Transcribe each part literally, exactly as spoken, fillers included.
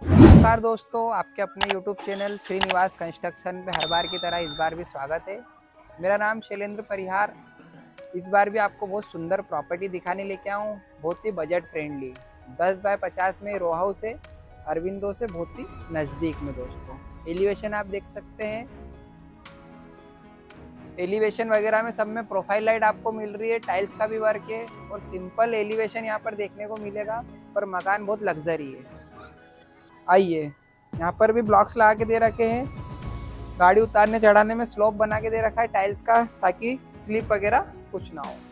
नमस्कार दोस्तों, आपके अपने यूट्यूब चैनल श्रीनिवास कंस्ट्रक्शन में हर बार की तरह इस बार भी स्वागत है। मेरा नाम शैलेंद्र परिहार। इस बार भी आपको बहुत सुंदर प्रॉपर्टी दिखाने लेके आया हूँ, बहुत ही बजट फ्रेंडली। दस बाय पचास में रो हाउस है, अरविंदो से बहुत ही नज़दीक में दोस्तों। एलिवेशन आप देख सकते हैं, एलिवेशन वगैरह में सब में प्रोफाइल लाइट आपको मिल रही है, टाइल्स का भी वर्क है और सिंपल एलिवेशन यहाँ पर देखने को मिलेगा, पर मकान बहुत लग्जरी है। आइए, यहाँ पर भी ब्लॉक्स लगा के दे रखे हैं, गाड़ी उतारने चढ़ाने में स्लोप बना के दे रखा है टाइल्स का, ताकि स्लिप वगैरह कुछ ना हो।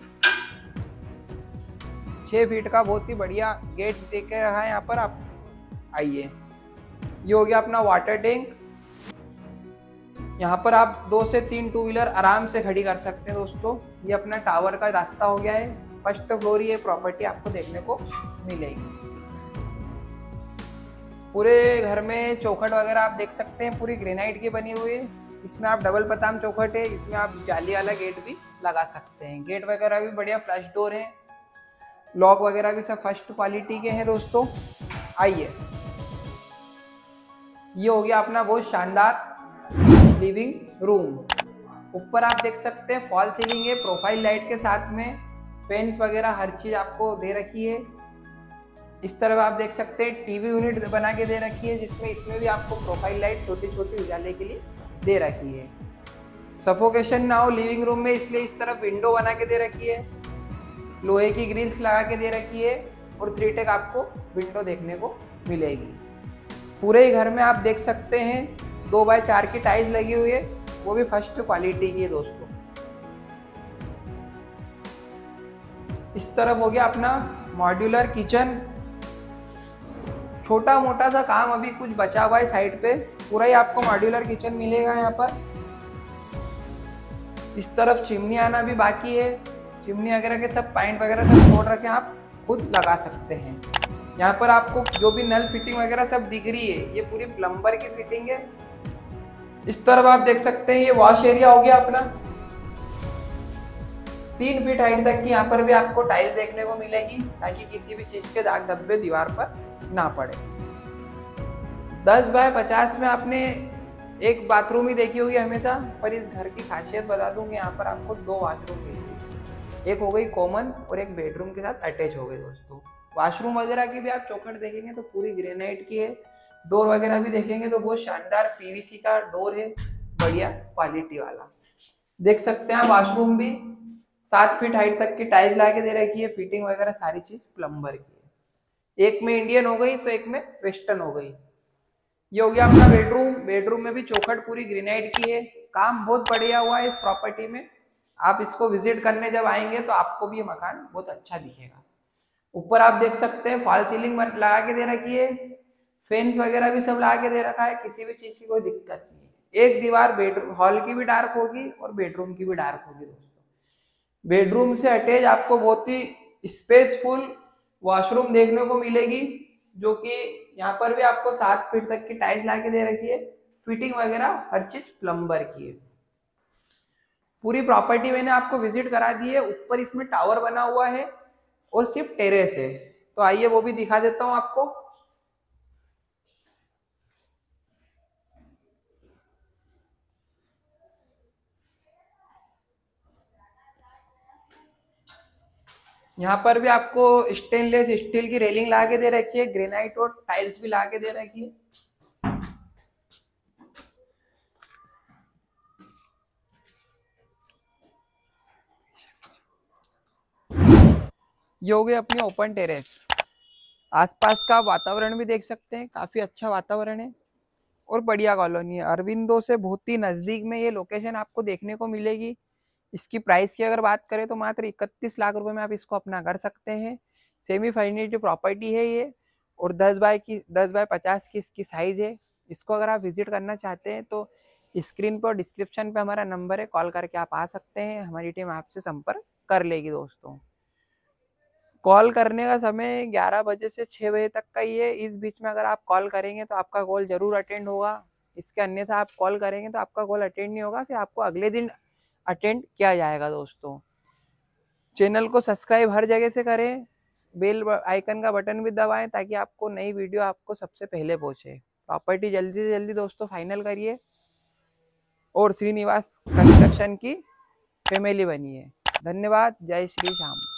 छः फीट का बहुत ही बढ़िया गेट दे के रखा है यहाँ पर। आप आइए, ये हो गया अपना वाटर टैंक। यहाँ पर आप दो से तीन टू व्हीलर आराम से खड़ी कर सकते हैं दोस्तों। ये अपना टावर का रास्ता हो गया है। फर्स्ट फ्लोर ये प्रॉपर्टी आपको देखने को मिलेगी। पूरे घर में चौखट वगैरह आप देख सकते हैं, पूरी ग्रेनाइट की बनी हुई है। इसमें आप डबल पताम चौखट है, इसमें आप जाली वाला गेट भी लगा सकते हैं। गेट वगैरह भी बढ़िया फ्लश डोर है, लॉक वगैरह भी सब फर्स्ट क्वालिटी के हैं दोस्तों। आइए, ये हो गया अपना बहुत शानदार लिविंग रूम। ऊपर आप देख सकते हैं फॉल सीलिंग है, प्रोफाइल लाइट के साथ में फैंस वगैरह हर चीज आपको दे रखी है। इस तरफ आप देख सकते हैं टीवी यूनिट बना के दे रखी है, जिसमें इसमें भी आपको प्रोफाइल लाइट छोटी छोटी उजाले के लिए दे रखी है। सफोकेशन ना हो लिविंग रूम में, इसलिए इस तरफ विंडो बना के दे रखी है, लोहे की ग्रिल्स लगा के दे रखी है और थ्री टेक आपको विंडो देखने को मिलेगी। पूरे ही घर में आप देख सकते हैं दो बाय चार की टाइल्स लगी हुई है, वो भी फर्स्ट क्वालिटी की है दोस्तों। इस तरफ हो गया अपना मॉड्यूलर किचन। छोटा मोटा सा काम अभी कुछ बचा हुआ है साइड पे, पूरा ही आपको मॉड्यूलर किचन मिलेगा यहाँ पर। इस तरफ चिमनी आना भी बाकी है, चिमनी वगैरह के सब पाइंट वगैरह सब छोड़ रखे आप खुद लगा सकते हैं। यहाँ पर आपको जो भी नल फिटिंग वगैरह सब दिख रही है, ये पूरी प्लम्बर की फिटिंग है। इस तरफ आप देख सकते हैं ये वॉश एरिया हो गया अपना। तीन फीट हाइट तक की यहाँ पर भी आपको टाइल्स देखने को मिलेगी, ताकि किसी भी चीज के दाग धब्बे दीवार पर ना पड़े। दस बाय पचास में आपने एक बाथरूम ही देखी होगी हमेशा, पर इस घर की खासियत बता दूं कि यहाँ पर आपको दो वॉशरूम मिलेगी। एक हो गई कॉमन और एक बेडरूम के साथ अटैच हो गई दोस्तों। वॉशरूम वगैरह की भी आप चौखट देखेंगे तो पूरी ग्रेनाइट की है। डोर वगैरह भी देखेंगे तो बहुत शानदार पीवीसी का डोर है, बढ़िया क्वालिटी वाला। देख सकते हैं वॉशरूम भी सात फीट हाइट तक की टाइल्स ला के दे रखी है, फिटिंग वगैरह सारी चीज प्लम्बर की है। एक में इंडियन हो गई तो एक में वेस्टर्न हो गई। ये हो गया अपना बेडरूम। बेडरूम में भी चौखट पूरी ग्रेनाइट की है, काम बहुत बढ़िया हुआ है इस प्रॉपर्टी में। आप इसको विजिट करने जब आएंगे तो आपको भी ये मकान बहुत अच्छा दिखेगा। ऊपर आप देख सकते हैं फॉल सीलिंग लगा के दे रखी है, फैंस वगैरह भी सब लगा के दे रखा है, किसी भी चीज की कोई दिक्कत नहीं है। एक दीवार बेडरूम हॉल की भी डार्क होगी और बेडरूम की भी डार्क होगी दोस्तों। बेडरूम से अटैच आपको बहुत ही स्पेसफुल वॉशरूम देखने को मिलेगी, जो कि यहाँ पर भी आपको सात फीट तक की टाइल्स ला के दे रखी है, फिटिंग वगैरह हर चीज प्लम्बर की है। पूरी प्रॉपर्टी मैंने आपको विजिट करा दी है। ऊपर इसमें टावर बना हुआ है और सिर्फ टेरेस है, तो आइए वो भी दिखा देता हूँ आपको। यहाँ पर भी आपको स्टेनलेस स्टील की रेलिंग ला के दे रखी है, ग्रेनाइट और टाइल्स भी ला के दे रखी है। ये हो गई अपनी ओपन टेरेस। आसपास का वातावरण भी देख सकते हैं, काफी अच्छा वातावरण है और बढ़िया कॉलोनी है। अरविंदो से बहुत ही नजदीक में ये लोकेशन आपको देखने को मिलेगी। इसकी प्राइस की अगर बात करें तो मात्र इकतीस लाख रुपए में आप इसको अपना कर सकते हैं। सेमी फर्निश्ड प्रॉपर्टी है ये, और दस बाय की दस बाय पचास की इसकी साइज है। इसको अगर आप विजिट करना चाहते हैं तो स्क्रीन पर डिस्क्रिप्शन पे हमारा नंबर है, कॉल करके आप आ सकते हैं, हमारी टीम आपसे संपर्क कर लेगी दोस्तों। कॉल करने का समय ग्यारह बजे से छः बजे तक का ही है। इस बीच में अगर आप कॉल करेंगे तो आपका कॉल जरूर अटेंड होगा। इसके अन्यथा आप कॉल करेंगे तो आपका कॉल अटेंड नहीं होगा, फिर आपको अगले दिन अटेंड किया जाएगा दोस्तों। चैनल को सब्सक्राइब हर जगह से करें, बेल आइकन का बटन भी दबाएं ताकि आपको नई वीडियो आपको सबसे पहले पहुंचे। प्रॉपर्टी जल्दी से जल्दी दोस्तों फाइनल करिए और श्रीनिवास कंस्ट्रक्शन की फैमिली बनिए। धन्यवाद। जय श्री राम।